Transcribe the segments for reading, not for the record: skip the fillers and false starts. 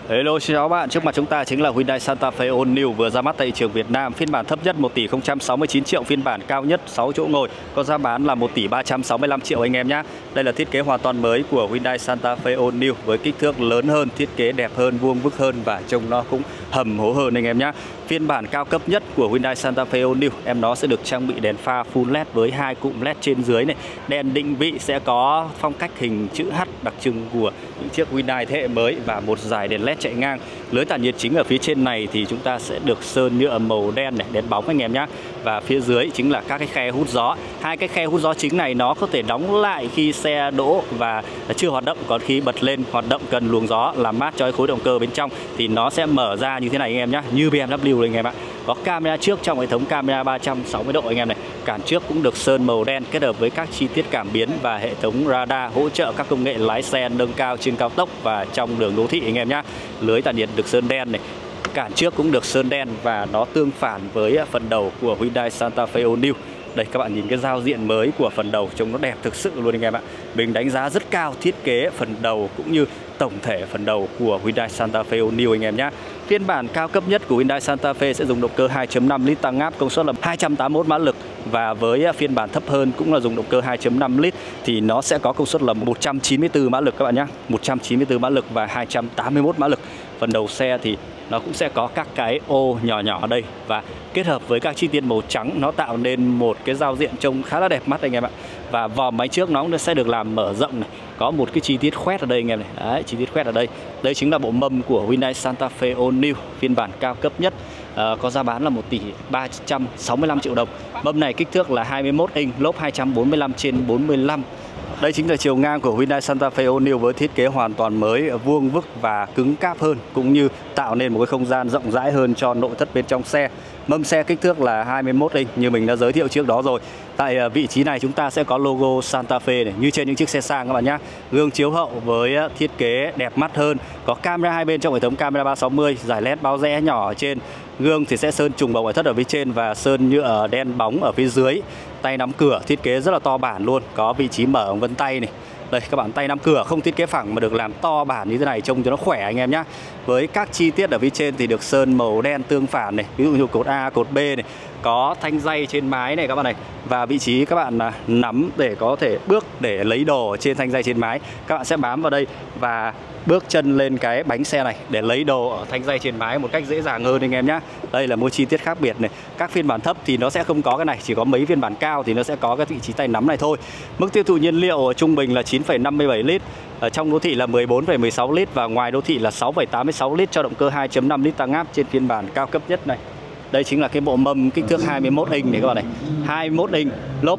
Hello, xin chào các bạn. Trước mặt chúng ta chính là Hyundai Santa Fe All New vừa ra mắt tại thị trường Việt Nam. Phiên bản thấp nhất 1 tỷ 069 triệu, phiên bản cao nhất 6 chỗ ngồi có giá bán là 1 tỷ 365 triệu anh em nhé. Đây là thiết kế hoàn toàn mới của Hyundai Santa Fe All New với kích thước lớn hơn, thiết kế đẹp hơn, vuông vức hơn và trông nó cũng hầm hố hơn anh em nhé. Phiên bản cao cấp nhất của Hyundai Santa Fe All New em nó sẽ được trang bị đèn pha full LED với 2 cụm LED trên dưới này. Đèn định vị sẽ có phong cách hình chữ H đặc trưng của những chiếc Hyundai thế hệ mới và một dải đèn LED chạy ngang. Lưới tản nhiệt chính ở phía trên này thì chúng ta sẽ được sơn nhựa màu đen này, đèn bóng anh em nhé. Và phía dưới chính là các cái khe hút gió. Hai cái khe hút gió chính này nó có thể đóng lại khi xe đỗ và chưa hoạt động, còn khi bật lên hoạt động cần luồng gió làm mát cho cái khối động cơ bên trong thì nó sẽ mở ra như thế này anh em nhé, như BMW anh em ạ. Có camera trước trong hệ thống camera 360 độ anh em này. Cản trước cũng được sơn màu đen kết hợp với các chi tiết cảm biến và hệ thống radar hỗ trợ các công nghệ lái xe nâng cao trên cao tốc và trong đường đô thị anh em nhé. Lưới tản nhiệt được sơn đen này. Cản trước cũng được sơn đen và nó tương phản với phần đầu của Hyundai Santa Fe All New. Đây các bạn nhìn cái giao diện mới của phần đầu trông nó đẹp thực sự luôn anh em ạ. Mình đánh giá rất cao thiết kế phần đầu cũng như tổng thể phần đầu của Hyundai Santa Fe All New anh em nhé. Phiên bản cao cấp nhất của Hyundai Santa Fe sẽ dùng động cơ 2.5 lít tăng áp công suất là 281 mã lực, và với phiên bản thấp hơn cũng là dùng động cơ 2.5 lít thì nó sẽ có công suất là 194 mã lực các bạn nhé. 194 mã lực và 281 mã lực. Phần đầu xe thì nó cũng sẽ có các cái ô nhỏ nhỏ ở đây và kết hợp với các chi tiết màu trắng nó tạo nên một cái giao diện trông khá là đẹp mắt anh em ạ. Và vòm máy trước nó cũng sẽ được làm mở rộng này, có một cái chi tiết khoét ở đây anh em này. Đấy, chi tiết khoét ở đây. Đây chính là bộ mâm của Hyundai Santa Fe All New phiên bản cao cấp nhất. Có giá bán là 1 tỷ 365 triệu đồng. Mâm này kích thước là 21 inch, lốp 245/45. Đây chính là chiều ngang của Hyundai Santa Fe All New với thiết kế hoàn toàn mới, vuông vức và cứng cáp hơn, cũng như tạo nên một cái không gian rộng rãi hơn cho nội thất bên trong xe. Mâm xe kích thước là 21 inch như mình đã giới thiệu trước đó rồi. Tại vị trí này chúng ta sẽ có logo Santa Fe này, như trên những chiếc xe sang các bạn nhé. Gương chiếu hậu với thiết kế đẹp mắt hơn, có camera hai bên trong hệ thống camera 360, dải LED báo rẽ nhỏ ở trên. Gương thì sẽ sơn trùng bọc ngoại thất ở phía trên và sơn nhựa đen bóng ở phía dưới. Tay nắm cửa thiết kế rất là to bản luôn, có vị trí mở ống vân tay này. Đây các bạn, tay nắm cửa không thiết kế phẳng mà được làm to bản như thế này trông cho nó khỏe anh em nhé. Với các chi tiết ở phía trên thì được sơn màu đen tương phản này, ví dụ như cột A, cột B này, có thanh dây trên mái này các bạn này, và vị trí các bạn nắm để có thể bước để lấy đồ ở trên thanh dây trên mái. Các bạn sẽ bám vào đây và bước chân lên cái bánh xe này để lấy đồ ở thanh dây trên mái một cách dễ dàng hơn anh em nhé. Đây là một chi tiết khác biệt này. Các phiên bản thấp thì nó sẽ không có cái này, chỉ có mấy phiên bản cao thì nó sẽ có cái vị trí tay nắm này thôi. Mức tiêu thụ nhiên liệu trung bình là 9,57 lít, ở trong đô thị là 14,16 lít và ngoài đô thị là 6,86 lít cho động cơ 2.5 lít tăng áp trên phiên bản cao cấp nhất này. Đây chính là cái bộ mâm kích thước 21 inch này các bạn này. 21 inch, lốp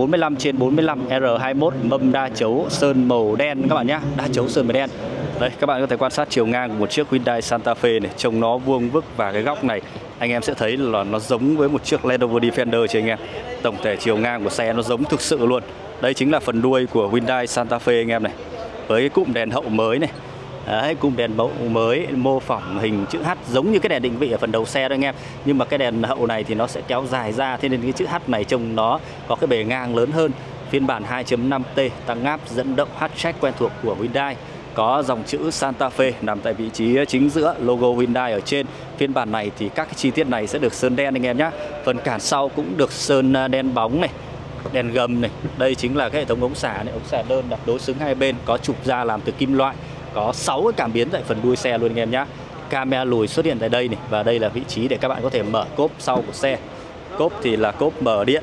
245/45 R21, mâm đa chấu sơn màu đen các bạn nhé, đa chấu sơn màu đen. Đây các bạn có thể quan sát chiều ngang của một chiếc Hyundai Santa Fe này, trông nó vuông vức và cái góc này anh em sẽ thấy là nó giống với một chiếc Land Rover Defender chứ anh em. Tổng thể chiều ngang của xe nó giống thực sự luôn. Đây chính là phần đuôi của Hyundai Santa Fe anh em này, với cái cụm đèn hậu mới này. Đấy, cụm đèn hậu mới mô phỏng hình chữ H giống như cái đèn định vị ở phần đầu xe đó anh em. Nhưng mà cái đèn hậu này thì nó sẽ kéo dài ra, thế nên cái chữ H này trông nó có cái bề ngang lớn hơn. Phiên bản 2.5T tăng áp dẫn động hatchback quen thuộc của Hyundai, có dòng chữ Santa Fe nằm tại vị trí chính giữa, logo Hyundai ở trên. Phiên bản này thì các cái chi tiết này sẽ được sơn đen anh em nhé. Phần cản sau cũng được sơn đen bóng này, đèn gầm này. Đây chính là cái hệ thống ống xả này, ống xả đơn đặt đối xứng hai bên, có trục da làm từ kim loại. Có 6 cái cảm biến tại phần đuôi xe luôn anh em nhé. Camera lùi xuất hiện tại đây này, và đây là vị trí để các bạn có thể mở cốp sau của xe. Cốp thì là cốp mở điện.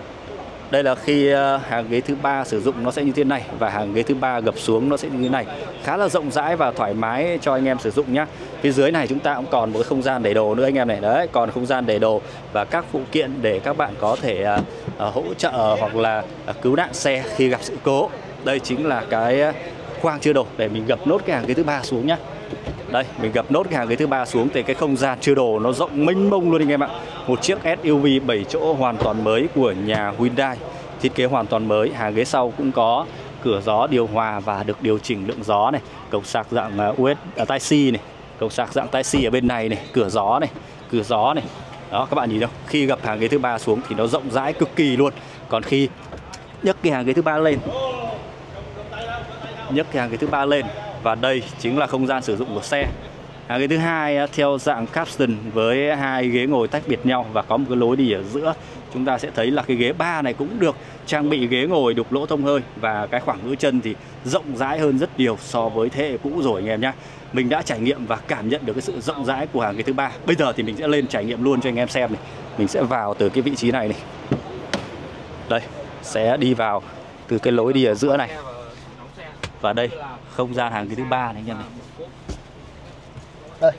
Đây là khi hàng ghế thứ ba sử dụng nó sẽ như thế này, và hàng ghế thứ ba gập xuống nó sẽ như thế này. Khá là rộng rãi và thoải mái cho anh em sử dụng nhé. Phía dưới này chúng ta cũng còn một cái không gian để đồ nữa anh em này. Đấy, còn không gian để đồ và các phụ kiện để các bạn có thể hỗ trợ hoặc là cứu nạn xe khi gặp sự cố. Đây chính là cái khoang chứa đồ để mình gập nốt cái hàng ghế thứ ba xuống nhá. Đây, mình gập nốt cái hàng ghế thứ ba xuống thì cái không gian chứa đồ nó rộng mênh mông luôn anh em ạ. Một chiếc SUV 7 chỗ hoàn toàn mới của nhà Hyundai, thiết kế hoàn toàn mới. Hàng ghế sau cũng có cửa gió điều hòa và được điều chỉnh lượng gió này, cổng sạc dạng USB Type-C này, cổng sạc dạng Type-C ở bên này này, cửa gió này, cửa gió này. Đó các bạn nhìn không? Khi gập hàng ghế thứ ba xuống thì nó rộng rãi cực kỳ luôn. Còn khi nhấc cái hàng ghế thứ ba lên, nhấc cái hàng ghế thứ ba lên, và đây chính là không gian sử dụng của xe. Hàng ghế thứ hai theo dạng capsule với hai ghế ngồi tách biệt nhau và có một cái lối đi ở giữa. Chúng ta sẽ thấy là cái ghế 3 này cũng được trang bị ghế ngồi đục lỗ thông hơi và cái khoảng giữ chân thì rộng rãi hơn rất nhiều so với thế hệ cũ rồi anh em nhé. Mình đã trải nghiệm và cảm nhận được cái sự rộng rãi của hàng ghế thứ ba. Bây giờ thì mình sẽ lên trải nghiệm luôn cho anh em xem này. Mình sẽ vào từ cái vị trí này này. Đây, sẽ đi vào từ cái lối đi ở giữa này. Và đây, không gian hàng ghế thứ ba này anh em này. Đây.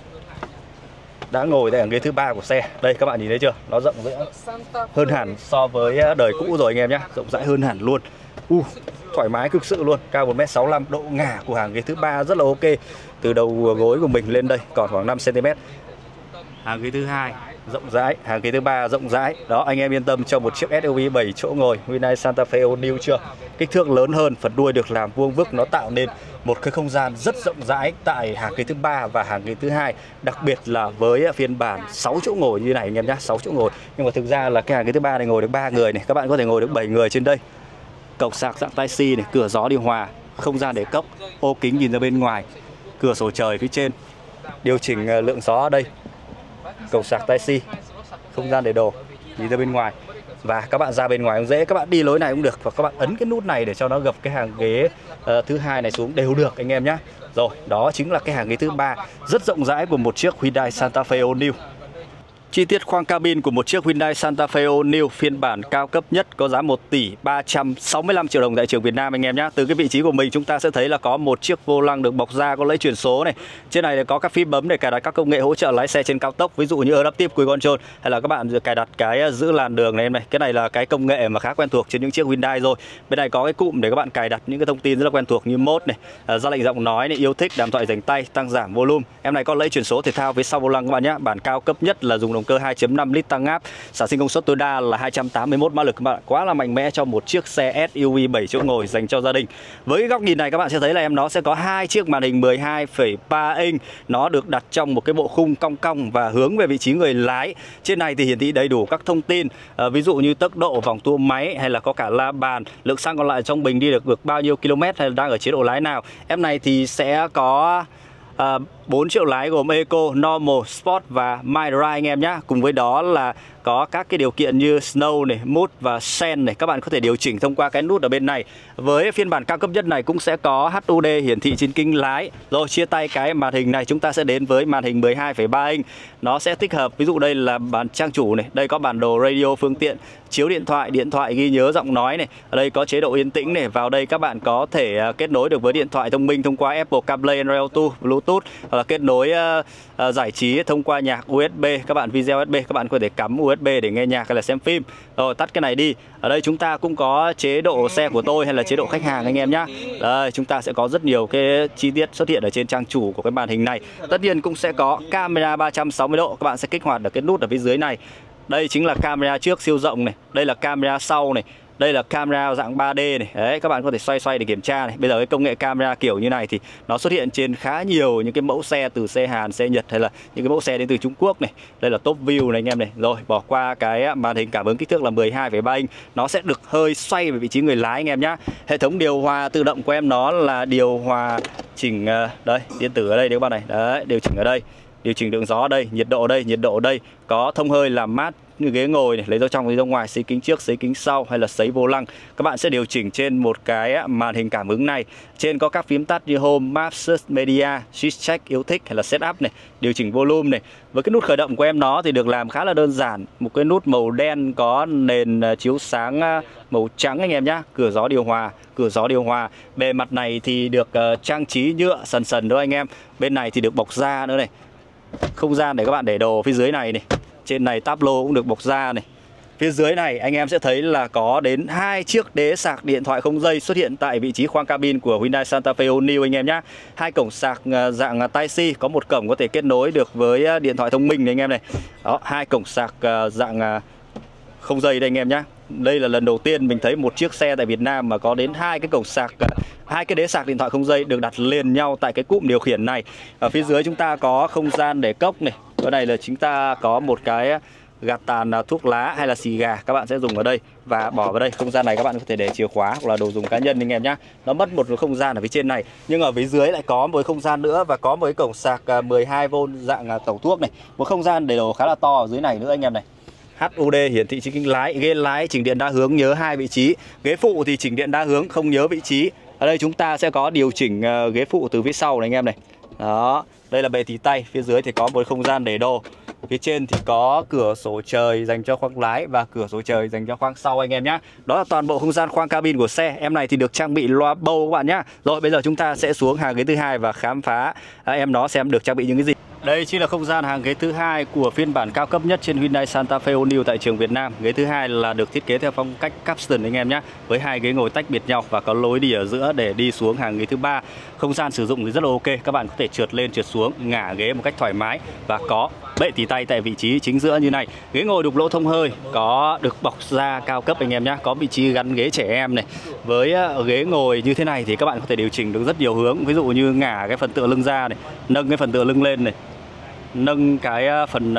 Đã ngồi tại hàng ghế thứ ba của xe. Đây các bạn nhìn thấy chưa? Nó rộng rãi hơn hẳn so với đời cũ rồi anh em nhé. Rộng rãi hơn hẳn luôn. Thoải mái cực sự luôn. Cao 1m65, độ ngả của hàng ghế thứ ba rất là ok. Từ đầu gối của mình lên đây còn khoảng 5 cm. Hàng ghế thứ hai rộng rãi, hàng ghế thứ ba rộng rãi. Đó, anh em yên tâm cho một chiếc SUV 7 chỗ ngồi Hyundai Santa Fe All New chưa? Kích thước lớn hơn, phần đuôi được làm vuông vức, nó tạo nên một cái không gian rất rộng rãi tại hàng ghế thứ ba và hàng ghế thứ hai, đặc biệt là với phiên bản 6 chỗ ngồi như này anh em nhé, 6 chỗ ngồi. Nhưng mà thực ra là cái hàng ghế thứ ba này ngồi được 3 người này, các bạn có thể ngồi được 7 người trên đây. Cổng sạc dạng Type-C này, cửa gió điều hòa, không gian để cốc, ô kính nhìn ra bên ngoài, cửa sổ trời phía trên, điều chỉnh lượng gió ở đây. Cổng sạc Type-C, không gian để đồ nhìn ra bên ngoài. Và các bạn ra bên ngoài cũng dễ, các bạn đi lối này cũng được. Và các bạn ấn cái nút này để cho nó gập cái hàng ghế thứ hai này xuống đều được anh em nhé. Rồi, đó chính là cái hàng ghế thứ ba rất rộng rãi của một chiếc Hyundai Santa Fe All New. Chi tiết khoang cabin của một chiếc Hyundai Santa Fe All New phiên bản cao cấp nhất có giá 1 tỷ 365 triệu đồng tại thị trường Việt Nam anh em nhé. Từ cái vị trí của mình chúng ta sẽ thấy là có một chiếc vô lăng được bọc da có lẫy chuyển số này. Trên này có các phím bấm để cài đặt các công nghệ hỗ trợ lái xe trên cao tốc, ví dụ như Adaptive Cruise Control hay là các bạn cài đặt cái giữ làn đường này em này. Cái này là cái công nghệ mà khá quen thuộc trên những chiếc Hyundai rồi. Bên này có cái cụm để các bạn cài đặt những cái thông tin rất là quen thuộc như mode này, ra lệnh giọng nói này, yêu thích, đàm thoại dành tay, tăng giảm volume. Em này có lẫy chuyển số thể thao phía sau vô lăng các bạn nhé. Bản cao cấp nhất là dùng động cơ 2.5 lít tăng áp, sản sinh công suất tối đa là 281 mã lực các bạn. Quá là mạnh mẽ cho một chiếc xe SUV 7 chỗ ngồi dành cho gia đình. Với cái góc nhìn này các bạn sẽ thấy là nó sẽ có hai chiếc màn hình 12,3 inch, nó được đặt trong một cái bộ khung cong cong và hướng về vị trí người lái. Trên này thì hiển thị đầy đủ các thông tin, ví dụ như tốc độ, vòng tua máy hay là có cả la bàn, lượng xăng còn lại trong bình đi được bao nhiêu km hay là đang ở chế độ lái nào. Em này thì sẽ có 4 triệu lái gồm Eco, Normal, Sport và My Drive anh em nhé. Cùng với đó là có các cái điều kiện như Snow này, Mood và Sen này. Các bạn có thể điều chỉnh thông qua cái nút ở bên này. Với phiên bản cao cấp nhất này cũng sẽ có HUD hiển thị trên kính lái. Rồi chia tay cái màn hình này chúng ta sẽ đến với màn hình 12,3 inch. Nó sẽ tích hợp, ví dụ đây là bản trang chủ này, đây có bản đồ radio phương tiện, chiếu điện thoại ghi nhớ giọng nói này. Ở đây có chế độ yên tĩnh này, vào đây các bạn có thể kết nối được với điện thoại thông minh thông qua Apple CarPlay, Android Auto, Bluetooth, hoặc là kết nối giải trí thông qua nhạc USB, các bạn video USB, các bạn có thể cắm USB để nghe nhạc hay là xem phim. Rồi tắt cái này đi. Ở đây chúng ta cũng có chế độ xe của tôi hay là chế độ khách hàng anh em nhé. Đây chúng ta sẽ có rất nhiều cái chi tiết xuất hiện ở trên trang chủ của cái màn hình này. Tất nhiên cũng sẽ có camera 360 độ, các bạn sẽ kích hoạt được cái nút ở phía dưới này. Đây chính là camera trước siêu rộng này, đây là camera sau này, đây là camera dạng 3D này. Đấy, các bạn có thể xoay để kiểm tra này. Bây giờ cái công nghệ camera kiểu như này thì nó xuất hiện trên khá nhiều những cái mẫu xe từ xe Hàn, xe Nhật hay là những cái mẫu xe đến từ Trung Quốc này. Đây là top view này anh em này. Rồi, bỏ qua cái màn hình cảm ứng kích thước là 12,3 inch, nó sẽ được hơi xoay về vị trí người lái anh em nhá. Hệ thống điều hòa tự động của em nó là điều hòa chỉnh đây, điện tử ở đây các bạn này. Đấy, điều chỉnh ở đây. Điều chỉnh lượng gió ở đây, nhiệt độ ở đây, có thông hơi làm mát như ghế ngồi này, lấy dấu trong lấy dấu ngoài, sấy kính trước, sấy kính sau hay là sấy vô lăng. Các bạn sẽ điều chỉnh trên một cái màn hình cảm ứng này. Trên có các phím tắt như Home, Maps, Search Media, Switch Check, yêu thích hay là Setup này, điều chỉnh volume này. Với cái nút khởi động của em nó thì được làm khá là đơn giản, một cái nút màu đen có nền chiếu sáng màu trắng anh em nhá. Cửa gió điều hòa. Bề mặt này thì được trang trí nhựa sần đó anh em. Bên này thì được bọc da nữa này. Không gian để các bạn để đồ phía dưới này này. Trên này táp lô cũng được bọc da này. Phía dưới này anh em sẽ thấy là có đến 2 chiếc đế sạc điện thoại không dây xuất hiện tại vị trí khoang cabin của Hyundai Santa Fe All New anh em nhé. 2 cổng sạc dạng Type-C, có một cổng có thể kết nối được với điện thoại thông minh này anh em này. Đó, 2 cổng sạc dạng không dây đây anh em nhé. Đây là lần đầu tiên mình thấy một chiếc xe tại Việt Nam mà có đến 2 cái cổng sạc, 2 cái đế sạc điện thoại không dây được đặt liền nhau tại cái cụm điều khiển này. Ở phía dưới chúng ta có không gian để cốc này. Ở đây là chúng ta có một cái gạt tàn thuốc lá hay là xì gà các bạn sẽ dùng ở đây và bỏ vào đây. Không gian này các bạn có thể để chìa khóa hoặc là đồ dùng cá nhân anh em nhá. Nó mất một không gian ở phía trên này, nhưng ở phía dưới lại có một không gian nữa và có một cái cổng sạc 12V dạng tẩu thuốc này, một không gian để đồ khá là to ở dưới này nữa anh em này. HUD hiển thị trên kính lái, ghế lái chỉnh điện đa hướng nhớ 2 vị trí, ghế phụ thì chỉnh điện đa hướng không nhớ vị trí. Ở đây chúng ta sẽ có điều chỉnh ghế phụ từ phía sau này anh em này. Đó, đây là bệ tì tay, phía dưới thì có một không gian để đồ. Phía trên thì có cửa sổ trời dành cho khoang lái và cửa sổ trời dành cho khoang sau anh em nhé. Đó là toàn bộ không gian khoang cabin của xe. Em này thì được trang bị loa bầu các bạn nhé. Rồi bây giờ chúng ta sẽ xuống hàng ghế thứ hai và khám phá em nó xem được trang bị những cái gì. Đây chính là không gian hàng ghế thứ hai của phiên bản cao cấp nhất trên Hyundai Santa Fe All New tại trường Việt Nam. Ghế thứ hai là được thiết kế theo phong cách capsule anh em nhé, với hai ghế ngồi tách biệt nhau và có lối đi ở giữa để đi xuống hàng ghế thứ ba. Không gian sử dụng thì rất là ok, các bạn có thể trượt lên trượt xuống, ngả ghế một cách thoải mái và có bệ tì tay tại vị trí chính giữa như này. Ghế ngồi đục lỗ thông hơi, có được bọc da cao cấp anh em nhé, có vị trí gắn ghế trẻ em này. Với ghế ngồi như thế này thì các bạn có thể điều chỉnh được rất nhiều hướng, ví dụ như ngả cái phần tựa lưng ra này, nâng cái phần tựa lưng lên này, nâng cái phần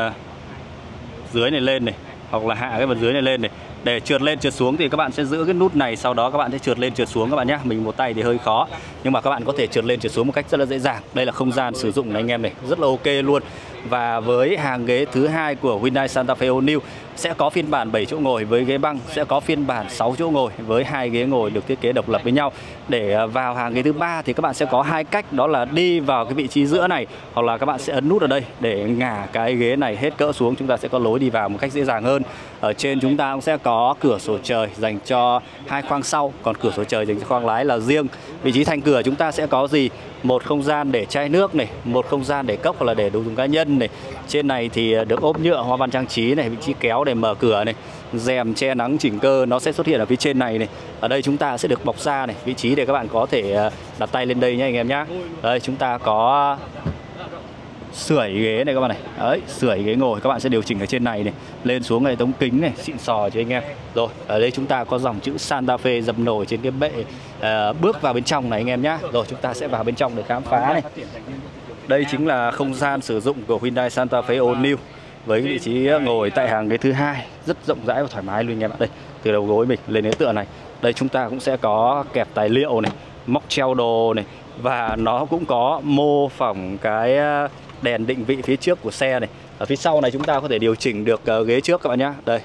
dưới này lên này, hoặc là hạ cái phần dưới này lên này. Để trượt lên trượt xuống thì các bạn sẽ giữ cái nút này, sau đó các bạn sẽ trượt lên trượt xuống các bạn nhé. Mình một tay thì hơi khó, nhưng mà các bạn có thể trượt lên trượt xuống một cách rất là dễ dàng. Đây là không gian sử dụng này anh em này, rất là ok luôn. Và với hàng ghế thứ hai của Hyundai Santa Fe All New sẽ có phiên bản 7 chỗ ngồi với ghế băng, sẽ có phiên bản 6 chỗ ngồi với hai ghế ngồi được thiết kế độc lập với nhau. Để vào hàng ghế thứ ba thì các bạn sẽ có hai cách, đó là đi vào cái vị trí giữa này, hoặc là các bạn sẽ ấn nút ở đây để ngả cái ghế này hết cỡ xuống, chúng ta sẽ có lối đi vào một cách dễ dàng hơn. Ở trên chúng ta cũng sẽ có cửa sổ trời dành cho hai khoang sau, còn cửa sổ trời dành cho khoang lái là riêng. Vị trí thành cửa chúng ta sẽ có gì? Một không gian để chai nước này, một không gian để cốc hoặc là để đồ dùng cá nhân này. Trên này thì được ốp nhựa hoa văn trang trí này, vị trí kéo để mở cửa này, rèm che nắng chỉnh cơ nó sẽ xuất hiện ở phía trên này này. Ở đây chúng ta sẽ được bọc da này, vị trí để các bạn có thể đặt tay lên đây nhé anh em nhé. Đây chúng ta có sưởi ghế này các bạn này. Đấy, sưởi ghế ngồi các bạn sẽ điều chỉnh ở trên này này, lên xuống hệ thống kính này, xịn sò cho anh em. Rồi, ở đây chúng ta có dòng chữ Santa Fe dập nổi trên cái bệ. Bước vào bên trong này anh em nhé. Rồi chúng ta sẽ vào bên trong để khám phá này. Đây chính là không gian sử dụng của Hyundai Santa Fe All New với vị trí ngồi tại hàng ghế thứ hai rất rộng rãi và thoải mái luôn anh em ạ. Đây, từ đầu gối mình lên đến tựa này. Đây chúng ta cũng sẽ có kẹp tài liệu này, móc treo đồ này, và nó cũng có mô phỏng cái đèn định vị phía trước của xe này. Ở phía sau này chúng ta có thể điều chỉnh được ghế trước các bạn nhé. Đây,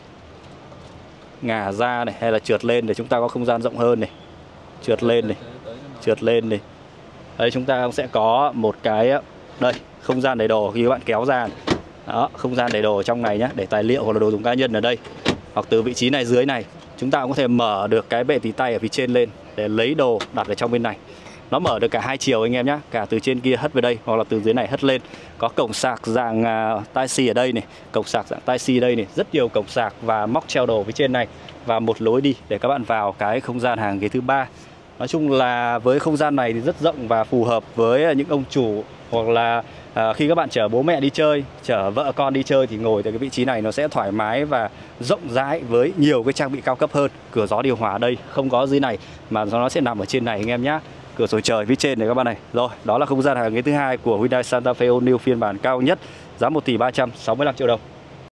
ngả ra này hay là trượt lên để chúng ta có không gian rộng hơn này, trượt lên này, trượt lên này. Đây chúng ta sẽ có một cái đây không gian để đồ khi các bạn kéo ra này. Đó, không gian để đồ ở trong này nhé, để tài liệu hoặc là đồ dùng cá nhân ở đây. Hoặc từ vị trí này dưới này chúng ta cũng có thể mở được cái bệ tì tay ở phía trên lên để lấy đồ đặt ở trong bên này. Nó mở được cả hai chiều anh em nhé, cả từ trên kia hất về đây hoặc là từ dưới này hất lên. Có cổng sạc dạng Type-C ở đây này, cổng sạc dạng Type-C ở đây này, rất nhiều cổng sạc và móc treo đồ phía trên này, và một lối đi để các bạn vào cái không gian hàng ghế thứ ba. Nói chung là với không gian này thì rất rộng và phù hợp với những ông chủ, hoặc là khi các bạn chở bố mẹ đi chơi, chở vợ con đi chơi thì ngồi tại cái vị trí này nó sẽ thoải mái và rộng rãi với nhiều cái trang bị cao cấp hơn. Cửa gió điều hòa ở đây không có dưới này mà nó sẽ nằm ở trên này anh em nhé. Cửa sổ trời phía trên này các bạn này. Rồi, đó là không gian hàng ghế thứ hai của Hyundai Santa Fe All New phiên bản cao nhất, giá 1.365.000.000 đồng.